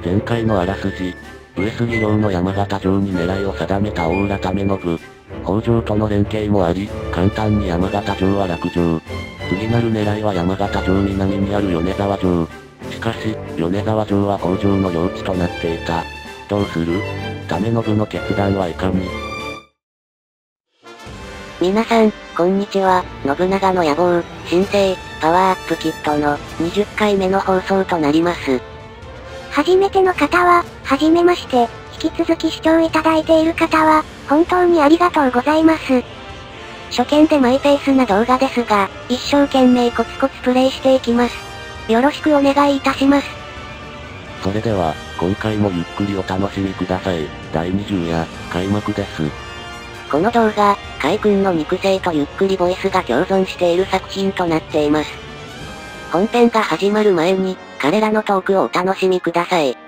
前回のあらすじ。上杉領の山形城に狙いを定めた大浦為信。北条との連携もあり、簡単に山形城は落城。次なる狙いは山形城南にある米沢城。しかし、米沢城は北条の領地となっていた。どうする？為信の決断はいかに？ 皆さん、こんにちは。信長の野望、新生、パワーアップキットの20回目の放送となります。 初めての方は、はじめまして、引き続き視聴いただいている方は、本当にありがとうございます。初見でマイペースな動画ですが、一生懸命コツコツプレイしていきます。よろしくお願いいたします。 それでは、今回もゆっくりお楽しみください。第20夜、開幕です。 この動画、海軍の肉声とゆっくりボイスが共存している作品となっています。本編が始まる前に、彼らのトークをお楽しみください。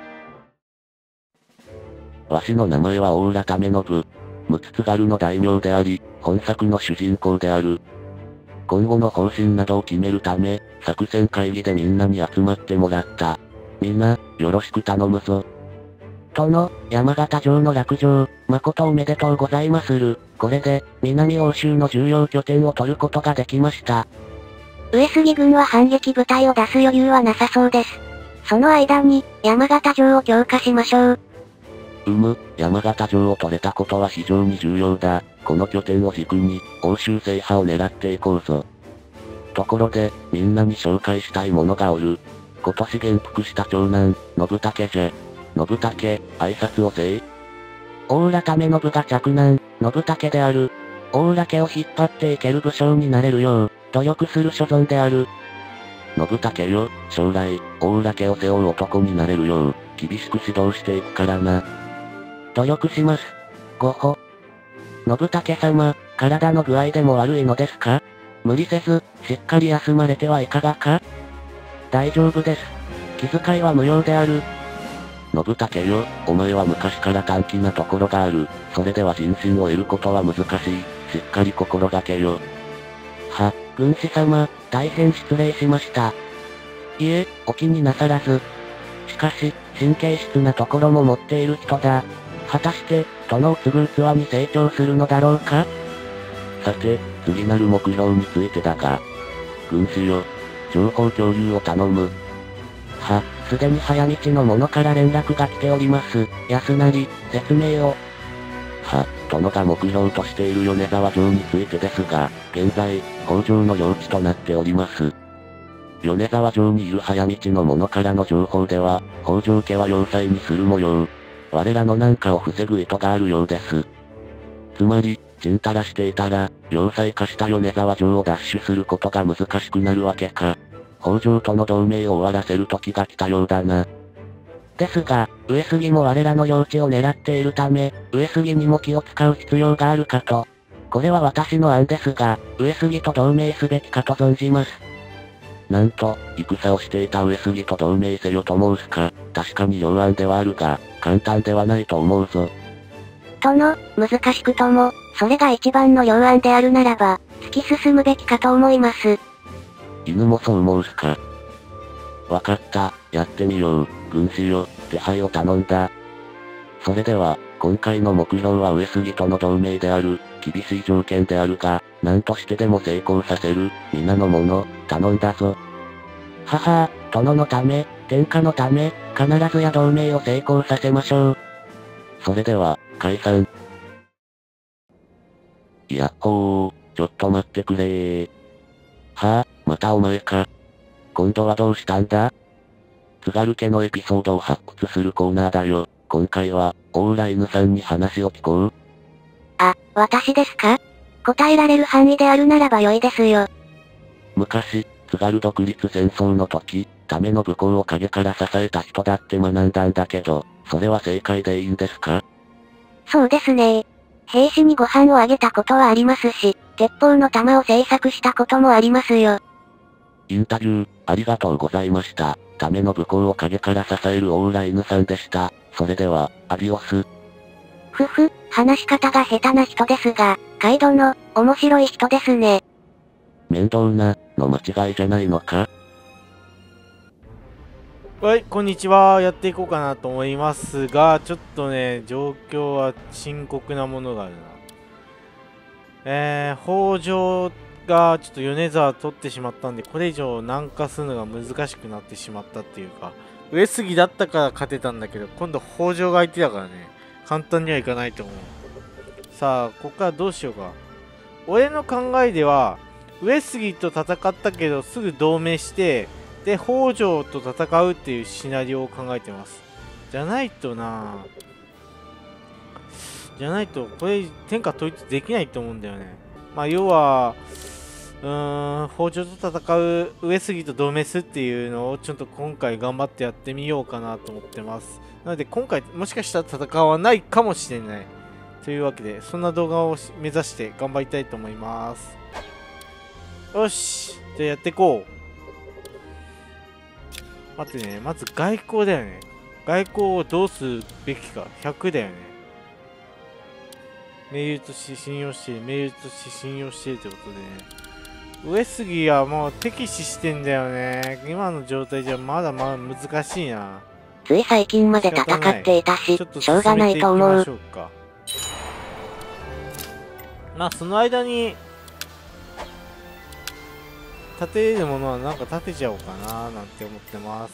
わしの名前は大浦為信。陸奥津軽の大名であり、本作の主人公である。今後の方針などを決めるため、作戦会議でみんなに集まってもらった。みんな、よろしく頼むぞ。 殿、山形城の落城、誠おめでとうございまする。これで、南欧州の重要拠点を取ることができました。 上杉軍は反撃部隊を出す余裕はなさそうです。その間に、山形城を強化しましょう。 山形城を取れたことは非常に重要だ。この拠点を軸に、欧州制覇を狙っていこうぞ。ところで、みんなに紹介したい者がおる。今年元服した長男、信武じゃ。信武、挨拶をせい。 大浦為信が嫡男、信武である。大浦家を引っ張っていける武将になれるよう、努力する所存である。 信武よ、将来、大浦家を背負う男になれるよう、厳しく指導していくからな。 努力します。ごほ。信武様、体の具合でも悪いのですか？無理せず、しっかり休まれてはいかがか？大丈夫です。気遣いは無用である。 信武よ、お前は昔から短気なところがある。それでは人心を得ることは難しい。しっかり心がけよ。 軍師様、大変失礼しました。いえ、お気になさらず。しかし、神経質なところも持っている人だ。果たして、殿を継ぐ器に成長するのだろうか？ さて、次なる目標についてだが。軍師よ、情報共有を頼む。 すでに早道の者から連絡が来ております。安成、説明を。 殿が目標としている米沢城についてですが、現在、北条の領地となっております。米沢城にいる早道の者からの情報では、北条家は要塞にする模様。我らの南下を防ぐ意図があるようです。つまり、ちんたらしていたら、要塞化した米沢城を奪取することが難しくなるわけか。北条との同盟を終わらせる時が来たようだな。 ですが、上杉も我らの領地を狙っているため、上杉にも気を使う必要があるかと。これは私の案ですが、上杉と同盟すべきかと存じます。 なんと、戦をしていた上杉と同盟せよと申すか、確かに良案ではあるが、簡単ではないと思うぞ。 殿、難しくとも、それが一番の良案であるならば、突き進むべきかと思います。 犬もそう申すか。わかった、やってみよう。軍師よ、手配を頼んだ。それでは、今回の目標は上杉との同盟である。厳しい条件であるが、何としてでも成功させる。皆の者、頼んだぞ。 殿のため、天下のため、必ずや同盟を成功させましょう。 それでは、解散。やっほー、ちょっと待ってくれー。またお前か。今度はどうしたんだ？津軽家のエピソードを発掘するコーナーだよ。今回は、大浦犬さんに話を聞こう。 私ですか？答えられる範囲であるならば良いですよ。 昔、津軽独立戦争の時、ための武功を陰から支えた人だって学んだんだけど、それは正解でいいんですか？ そうですね。兵士にご飯をあげたことはありますし、鉄砲の弾を製作したこともありますよ。 インタビュー、ありがとうございました。ための武功を陰から支える大浦犬さんでした。それでは、アディオス。 話し方が下手な人ですが、カイ殿、面白い人ですね。 面倒な、の間違いじゃないのか？ はい、こんにちは。やっていこうかなと思いますが、ちょっとね、状況は深刻なものがあるな。北条がちょっと米沢取ってしまったんで、これ以上南下するのが難しくなってしまったっていうか、上杉だったから勝てたんだけど、今度北条が相手だからね、簡単にはいかないと思う。さあ、ここからどうしようか。俺の考えでは、上杉と戦ったけど、すぐ同盟して、で、北条と戦うっていうシナリオを考えてます。じゃないとな、これ、天下統一できないと思うんだよね。まあ、要は、北条と戦う上杉と同盟するっていうのをちょっと今回頑張ってやってみようかなと思ってます。なので今回もしかしたら戦わないかもしれない。というわけで、そんな動画を目指して頑張りたいと思います。よし、じゃあやっていこう。待ってね、まず外交だよね。外交をどうするべきか。100だよね。盟友として信用している。盟友として信用しているということでね。上杉はもう敵視してんだよね。今の状態じゃまだまだ難しいな。 つい最近まで戦っていたし、しょうがないと思う。 まあその間に建てれるものはなんか建てちゃおうかななんて思ってます。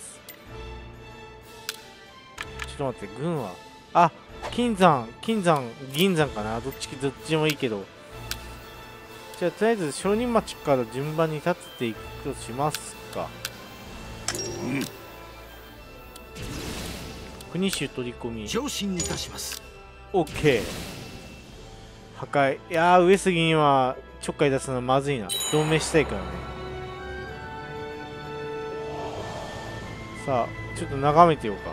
ちょっと待って、軍は金山、銀山かな、どっちもいいけど。じゃあとりあえず商人町から順番に建てていくとしますか。国衆取り込み上進いたします。 OK。 破壊。いやー、上杉にはちょっかい出すのはまずいな。同盟したいからね。さあちょっと眺めてようか。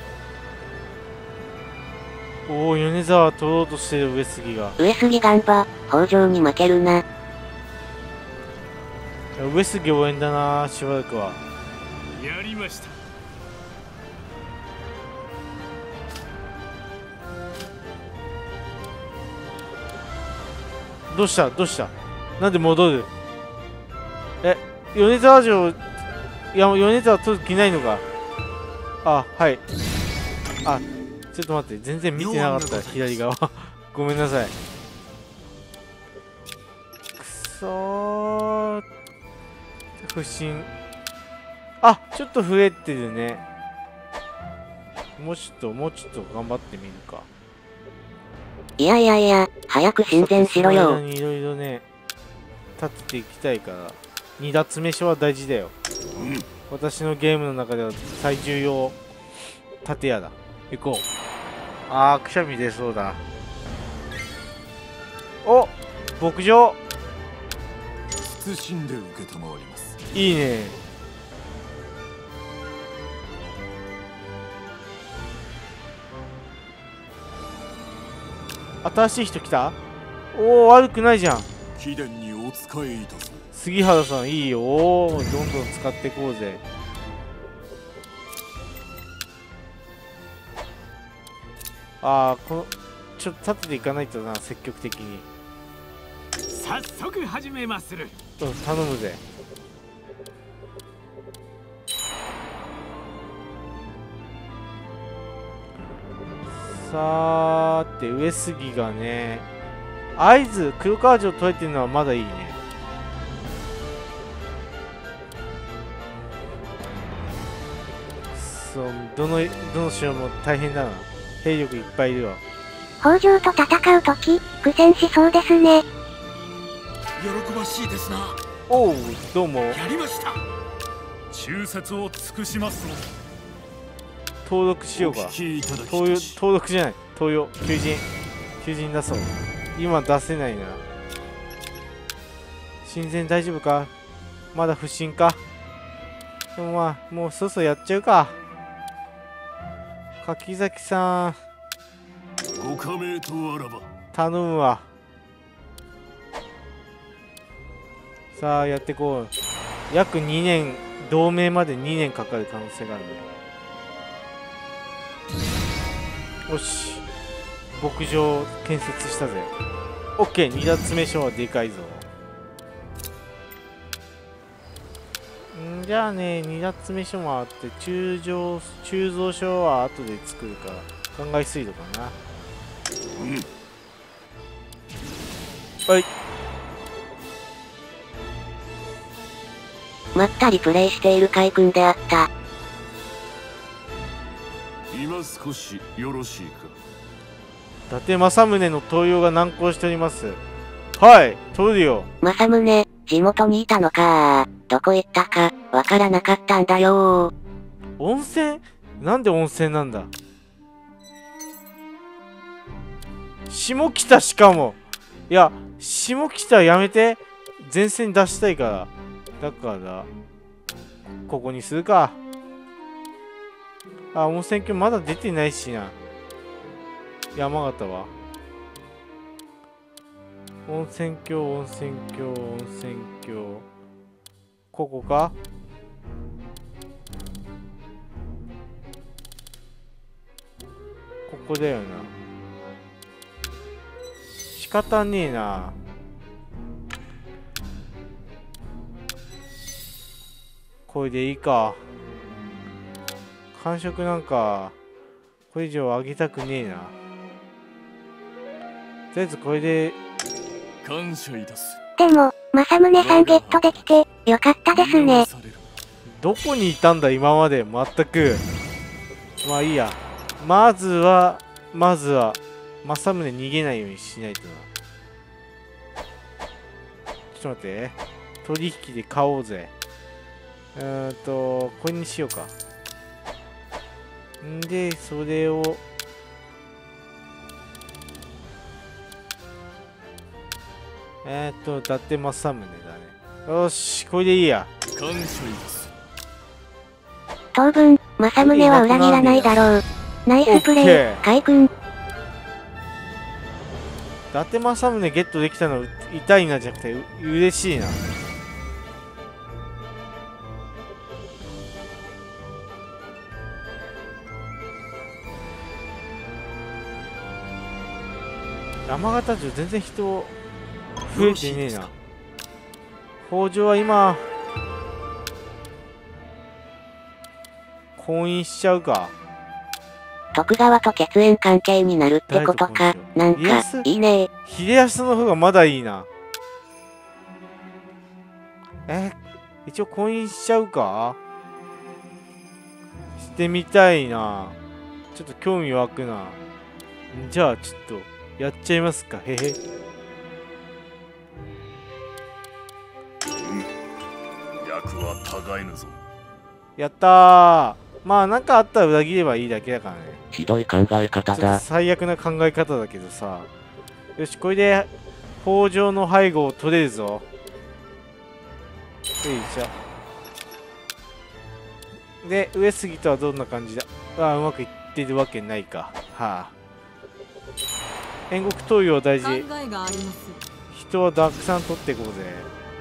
おお、米沢取ろうとしてる上杉が。 上杉頑張、北条に負けるな。 上杉応援だな、しばらくは。 やりました。 どうしたなんで戻る。米沢城、いや、米沢取る気ないのか。あ、はい。あ、ちょっと待って、全然見てなかった、左側。ごめんなさい。くそー。不審。あ、ちょっと増えてるね。もうちょっと頑張ってみるか。 いや、早く親善しろよ。 いろいろね、立てていきたいから、2奪目所は大事だよ。私のゲームの中では最重要盾屋だ。行こう。あー、くしゃみ出そうだ。お、牧場。 謹んで受けたまわります。 いいね。新しい人来た。おお、悪くないじゃん。 貴殿にお仕えいたそう。 杉原さんいいよ。おー、どんどん使っていこうぜ。あー、ちょっと立てていかないとな、積極的に。 早速始めまする。 頼むぜ。さーて、上杉がね、会津黒川城取れてるのはまだいいね。そう、どの城も大変だな。兵力いっぱいいるわ。 北条と戦うとき、苦戦しそうですね。 喜ばしいですな。 おう、どうも。 やりました。忠説を尽くしますの。 登録しようか。登録じゃない。登用。求人出そう。今出せないな。親善大丈夫か。まだ不審か。でもまあ、もうそろそろやっちゃうか。柿崎さん。 ご加盟とあらば。 頼むわ。さあ、やってこう。約2年、同盟まで2年かかる可能性があるね。よし。牧場建設したぜ。オッケー、2奪目所はでかいぞ。 じゃあね、2つ目書もあって、鋳造書は後で作るから、考え水道かな。はい。 まったりプレイしている海君であった。 今少しよろしいか。 伊達政宗の登用が難航しております。はい、通るよ。 政宗、地元にいたのか。どこ行ったか、わからなかったんだよ。 温泉？なんで温泉なんだ？下北しかも。いや、下北やめて。前線出したいから。だから、ここにするか。あ、温泉郷まだ出てないしな。山形は。温泉郷、温泉郷、温泉郷。ここか？ここだよな。仕方ねえな。これでいいか。感触なんか、これ以上上げたくねえな。とりあえずこれで。 感謝いたす。 でも、政宗さんゲットできて、よかったですね。 どこにいたんだ今まで、全く。まあいいや。まずは、政宗逃げないようにしないとな。ちょっと待って。取引で買おうぜ。これにしようか。んで、それを、伊達政宗だね。よし、これでいいや。 感謝いたす。 当分、政宗は裏切らないだろう。ナイスプレイ、海君。 伊達政宗ゲットできたの痛いなじゃなくて嬉しいな。山形城全然人増えてねえな。北条は今婚姻しちゃうか。 徳川と血縁関係になるってことか。なんか、いいね。 秀康の方がまだいいな。一応婚姻しちゃうか。してみたいな。ちょっと興味湧くな。じゃあちょっとやっちゃいますか。へへ。 役は互えぬぞ。 やったー。まあなんかあったら裏切ればいいだけだからね。 ひどい考え方だ。 最悪な考え方だけどさ。よし、これで北条の背後を取れるぞ。よいしょ。で、上杉とはどんな感じだ。うまくいってるわけないか。はあ。煉獄投与は大事。人はたくさん取っていこうぜ。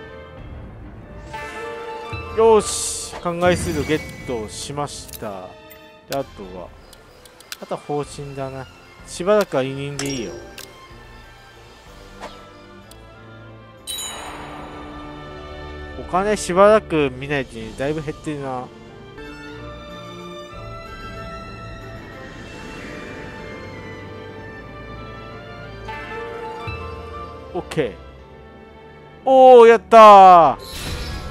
よし、考え数度ゲットしました。で、あとは方針だな。しばらくは委任でいいよ。お金しばらく見ないうちにだいぶ減ってるな。オッケー。おー、やったー。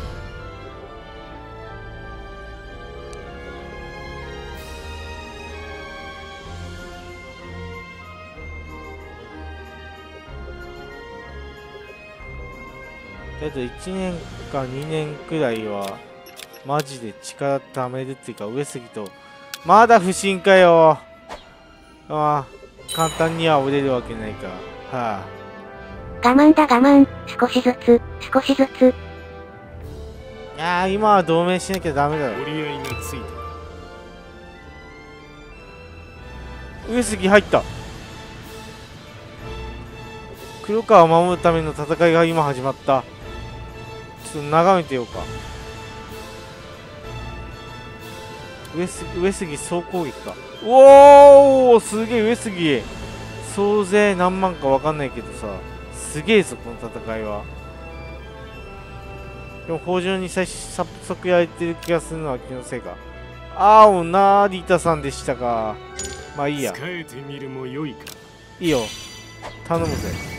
あと1年か2年くらいはマジで力貯めるっていうか、上杉とまだ不信かよ。簡単には折れるわけないか。はあ、我慢だ我慢。少しずつ少しずつ。 いやー、今は同盟しなきゃダメだろ。 折り合いがついた。 上杉入った。黒川を守るための戦いが今始まった。ちょっと眺めてようか。上杉総攻撃か。おお、すげえ。上杉総勢何万か分かんないけどさ、すげえぞこの戦いは。 でも北条に早速やれてる気がするのは気のせいか。あおなリタさんでしたか。まあいいや。 使えてみるも良いか。 いいよ。頼むぜ。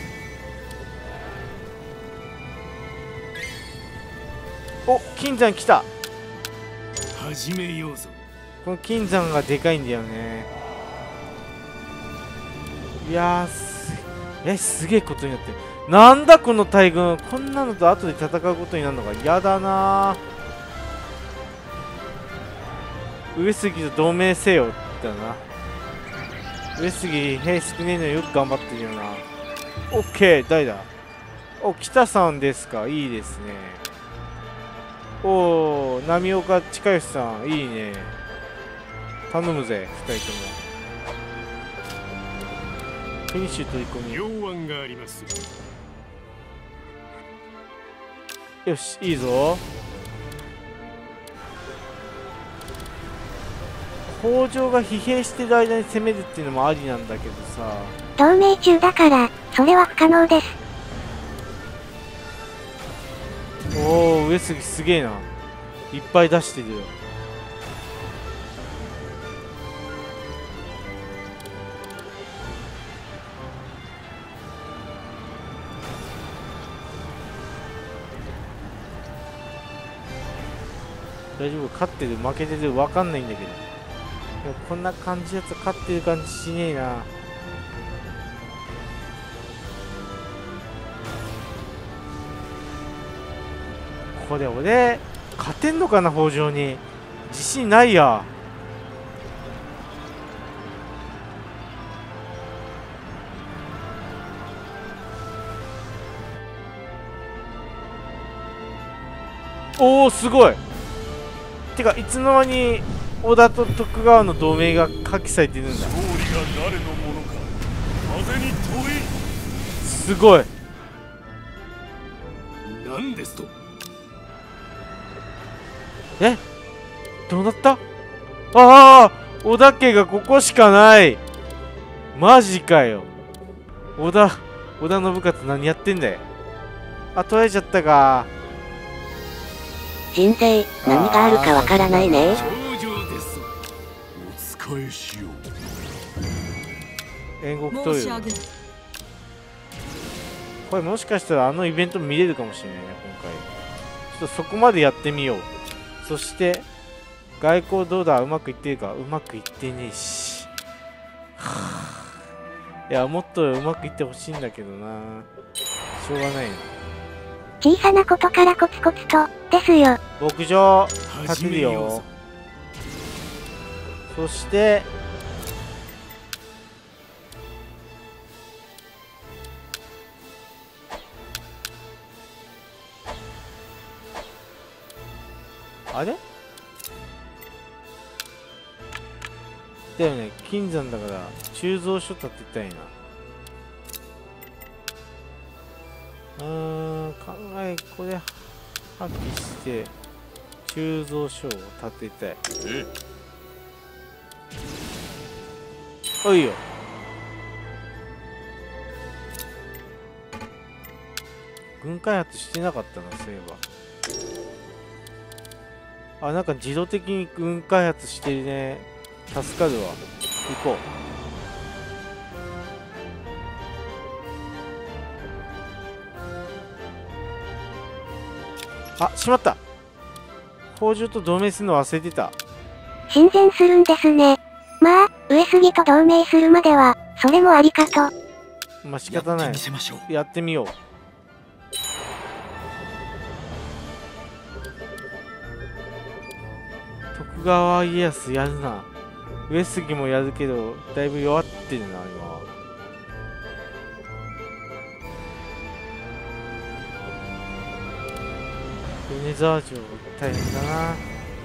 お、金山来た。 始めようぞ。 この金山がでかいんだよね。いやーすげえことになってる。なんだこの大軍。こんなのと後で戦うことになるのが嫌だなー。上杉と同盟せよだな。上杉兵少ねえのよく頑張ってるよな。オッケー、誰だ。お、北さんですか。いいですね。おー、波岡親義さん、いいね。頼むぜ、2人とも。フィニッシュ取り込み。 妙案があります。 よし、いいぞ。北条が疲弊してる間に攻めるっていうのもありなんだけどさ。 同盟中だから、それは不可能です。 おお、上杉すげえな。いっぱい出してるよ。大丈夫、勝ってる負けてる分かんないんだけど。でもこんな感じやつ勝ってる感じしねえな。これ俺勝てんのかな、北条に。自信ないや。おお、すごい。てかいつの間に織田と徳川の同盟が破棄されてるんだ。 勝利が誰のものか風に問え。 すごい。 何ですと。 え、どうなった。ああ、織田家がここしかない。マジかよ。織田信勝何やってんだよ。あ、取られちゃったか。 人生、何があるかわからないね。 頂上です。お使いしよう。 煉獄という。これもしかしたらあのイベント見れるかもしれないね、今回。ちょっとそこまでやってみよう。そして外交どうだ、うまくいってるか。うまくいってねえし。いや、もっとうまくいってほしいんだけどな。しょうがないな。 小さなことからコツコツと、ですよ。 牧場立てるよ。そしてあれだよね、金山だから鋳造所建てたいな。考えこれ破棄して鋳造所を建てたい。おいよ。軍開発してなかったな、そういえば。あ、なんか自動的に軍開発してるね。助かるわ。行こう。あ、しまった。北条と同盟するの忘れてた。 親善するんですね。まあ、上杉と同盟するまでは、それもありかと。 まあ仕方ない。やってみよう。徳川家康やるな。上杉もやるけど、だいぶ弱ってるな、今は。米沢城大変だな。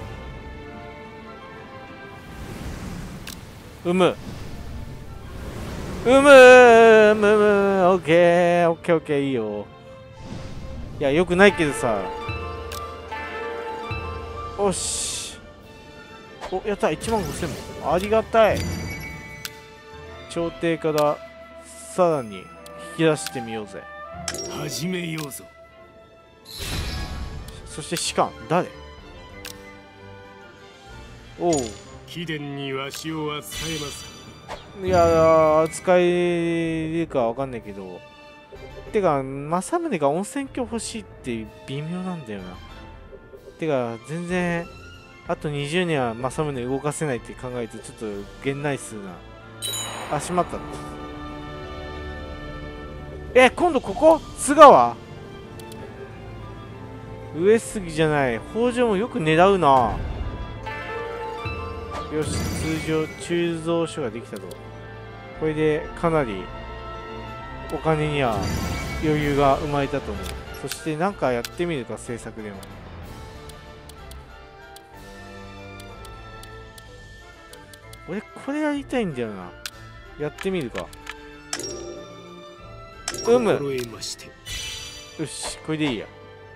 オッケーオッケーオッケー、いいよ。いや、よくないけどさ。おし。お、やった、15000も。ありがたい。朝廷からさらに引き出してみようぜ。 始めようぞ。 そして士官誰？おう、 貴殿にわしを扱えますか？ いや使えるかわかんないけど、てか政宗が温泉郷欲しいって微妙なんだよな。てか全然あと20年は政宗動かせないって考えるとちょっと源内数な。あ、しまった。今度ここ津川上杉じゃない。北条もよく狙うな。よし、通常鋳造所ができたと。これでかなりお金には余裕が生まれたと思う。そしてなんかやってみるか、制作でも。俺これやりたいんだよな。やってみるか。よし、これでいいや。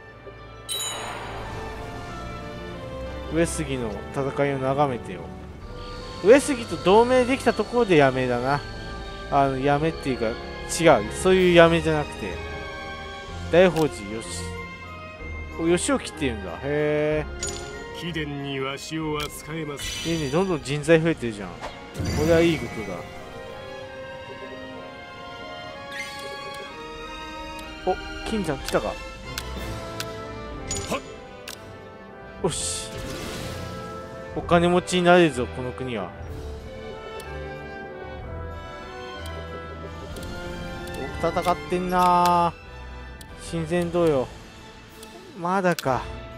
上杉の戦いを眺めてよ。上杉と同盟できたところでやめだな。やめっていうか違う、そういうやめじゃなくて大宝寺よし吉を切っているんだ。へえ、 貴殿にわしを扱えます。 いいね、どんどん人材増えてるじゃん。これはいいことだ。お、金ちゃん来たか。よし、お金持ちになれるぞこの国は。戦ってんな。親善同様まだか。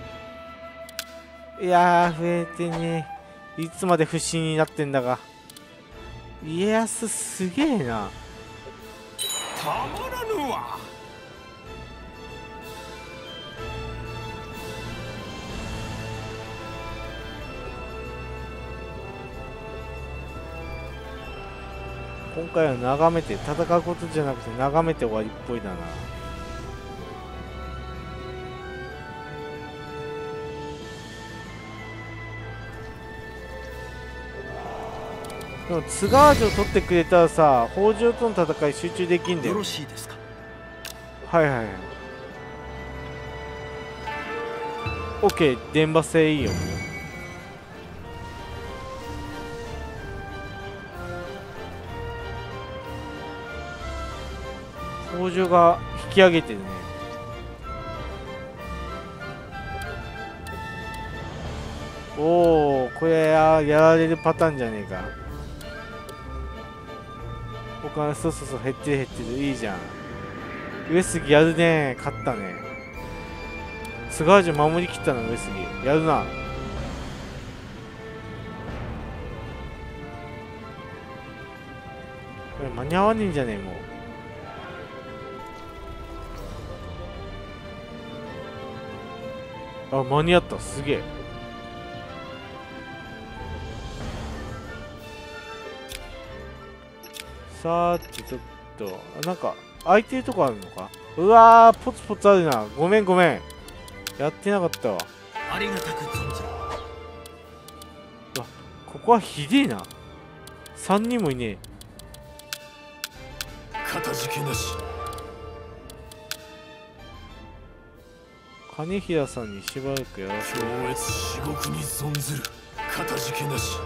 いやー、増えてね。いつまで不審になってんだが。家康すげえな。 たまらぬわ。 今回は眺めて戦うことじゃなくて眺めて終わりっぽいだな。でも津川城取ってくれたらさ、北条との戦い集中できんだよ。 よろしいですか？ はいはいはい。OK、電波性いいよ。北条が引き上げてるね。おお、これやられるパターンじゃねえか。お金そうそうそう、減ってる減ってる。いいじゃん。上杉やるね。勝ったね。津川城守りきったな。上杉やるな。これ間に合わねえんじゃねえもう。あ、間に合った。すげえ。さーて、ちょっとなんか空いてるとこあるのか。うわー、ポツポツあるな。ごめんごめん、やってなかったわ。 ありがたく存じる。 うわ、ここはひでえな。3人もいねえ。 かたじけなし。 金平さんにしばらくやらせる。 強烈至極に存ずる。かたじけなし。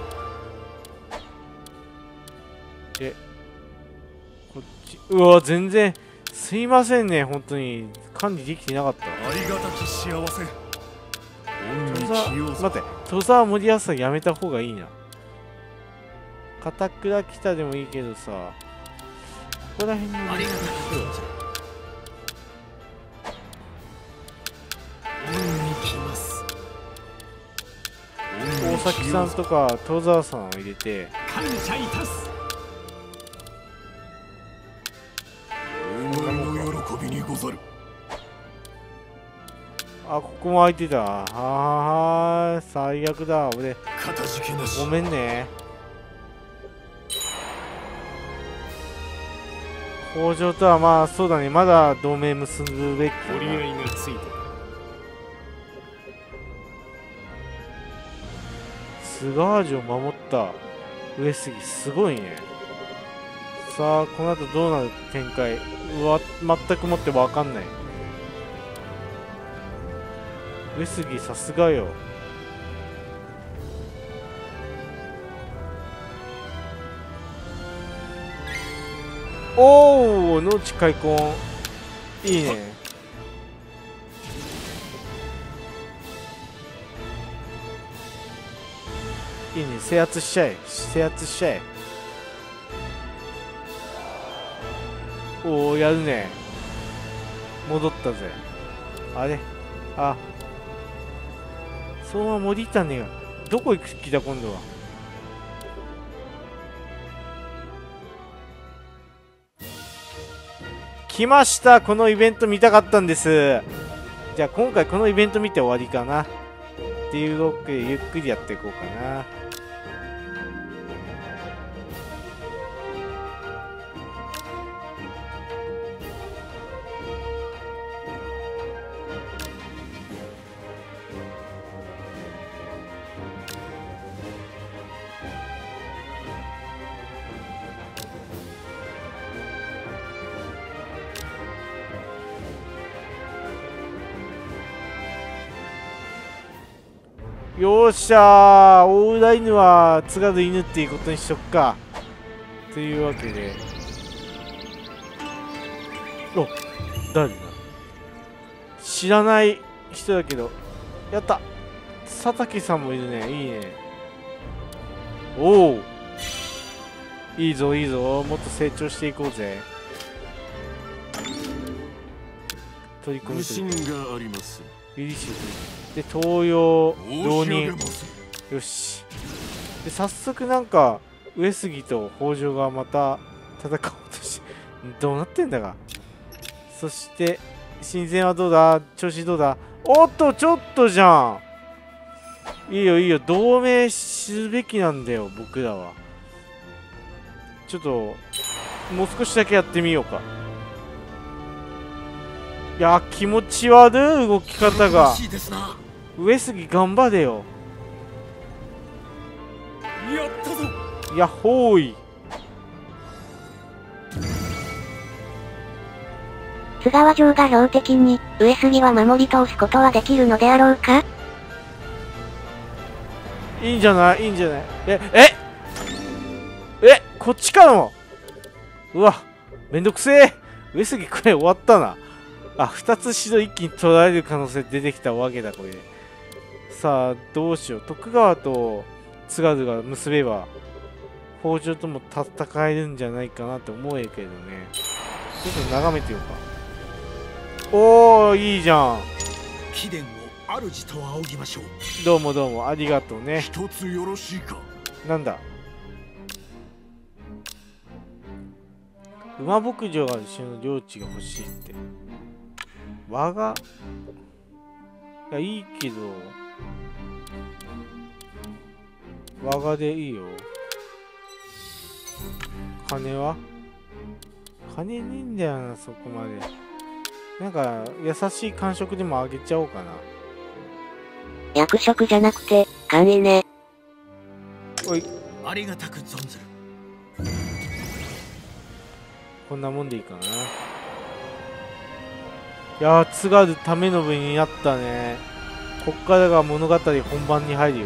こっち。うわ、全然すいませんね、本当に管理できてなかった。 ありがたき幸せ。 待って、戸沢森保さんやめた方がいいな。片倉北でもいいけどさ、ここら辺のありがたく存じる。恩に来ます。 大崎さんとか戸沢さんを入れて感謝いたす。大声の喜びにござる。 あ、ここも空いてた。あー、最悪だ。俺かたじけなし。 ごめんね。北条とはまあそうだね、まだ同盟結ぶべきかな。 折り合いがついてる。 津川城を守った上杉すごいね。さあこの後どうなる展開、全くもって分かんない。 上杉さすがよ。おお、農地開墾いいね。いいね、制圧しちゃえ、制圧しちゃえ。おお、やるね。戻ったぜ。あれ、あ、そのまま森行ったねえよ。どこ行く気だ今度は。来ました。このイベント見たかったんです。じゃあ今回このイベント見て終わりかなっていうわけで、ゆっくりやっていこうかな。よっしゃー、大浦犬は津軽犬っていうことにしとくか。というわけで、お、誰だ、知らない人だけど、やった、佐竹さんもいるね。いいね。おお、いいぞいいぞ、もっと成長していこうぜ。取り込みというがあります。 リリーシュで東洋浪人。よし。で早速なんか上杉と北条がまた戦おうとしてどうなってんだか。そして親善はどうだ、調子どうだ。おっとちょっとじゃん。いいよいいよ、同盟すべきなんだよ僕らは。ちょっともう少しだけやってみようか。いや気持ち悪い動き方が。上杉頑張れよ。 やったぞ。 やっほーい。 津川城が標的に、上杉は守り通すことはできるのであろうか。 いいんじゃないいいんじゃない。こっちかの。うわめんどくせえ。上杉これ終わったな。あ、2つ指導一気に取られる可能性出てきたわけだこれ。さあどうしよう。徳川と津軽が結べば北条とも戦えるんじゃないかなって思えるけどね。ちょっと眺めてようか。おーいいじゃん。 貴殿を主と仰ぎましょう。 どうもどうもありがとうね。 一つよろしいか。 なんだ、馬牧場が後ろの領地が欲しいって。我がいやいいけど我がでいいよ。金は金ねえんだよなそこまで。なんか優しい感触でもあげちゃおうかな。 役職じゃなくて金ね。 おい、 ありがたく存ずる。 こんなもんでいいかな。いやー津軽為信になったね。こっからが物語本番に入るよ。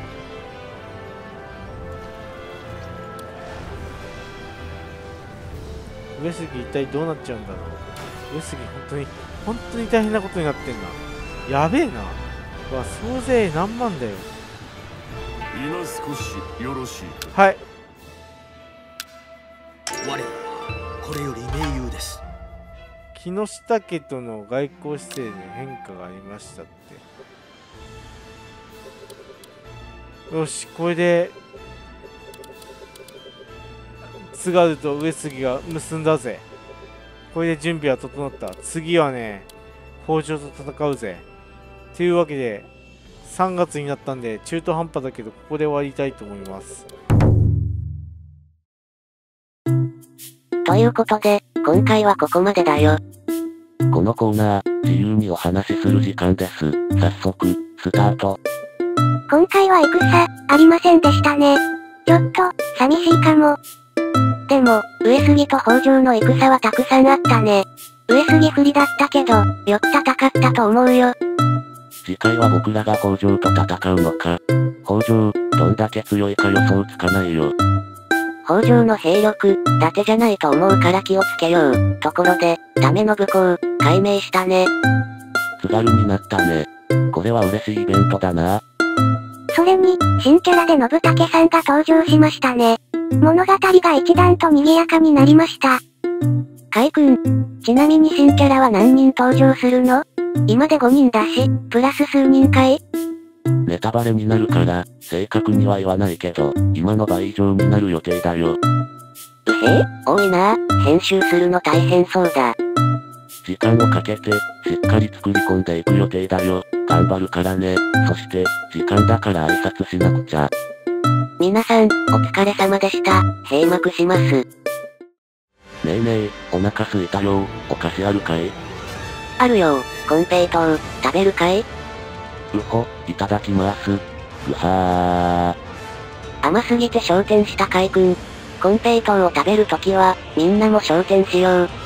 上杉一体どうなっちゃうんだろう。上杉本当に大変なことになってんな。やべえな。うわ総勢何万だよ。 今少しよろしいか。はい。 我らはこれより盟友です。 木下家との外交姿勢に変化がありましたって。よしこれで津軽と上杉が結んだぜ。これで準備は整った。次はね北条と戦うぜ。というわけで3月になったんで中途半端だけどここで終わりたいと思います。 ということで今回はここまでだよ。 このコーナー、自由にお話しする時間です。早速、スタート。 今回は戦、ありませんでしたね。ちょっと、寂しいかも。でも、上杉と北条の戦はたくさんあったね。上杉不利だったけど、よく戦ったと思うよ。 次回は僕らが北条と戦うのか。北条、どんだけ強いか予想つかないよ。 北条の兵力、伊達じゃないと思うから気をつけよう。ところで、ダメの武功、解明したね。 津軽になったね。これは嬉しいイベントだな。 それに、新キャラで信武さんが登場しましたね。物語が一段と賑やかになりました。海君、ちなみに新キャラは何人登場するの？今で5人だし、プラス数人かい？ ネタバレになるから、正確には言わないけど、今の倍以上になる予定だよ。 多いな。編集するの大変そうだ。 時間をかけて、しっかり作り込んでいく予定だよ。頑張るからね。そして、時間だから挨拶しなくちゃ。 皆さん、お疲れ様でした。閉幕します。 ねえねえ、お腹すいたよ。お菓子あるかい？ あるよ。コンペイトー、食べるかい？ うほ、いただきます。ぐはー。甘すぎて昇天した海君。コンペイトーを食べるときは、みんなも昇天しよう。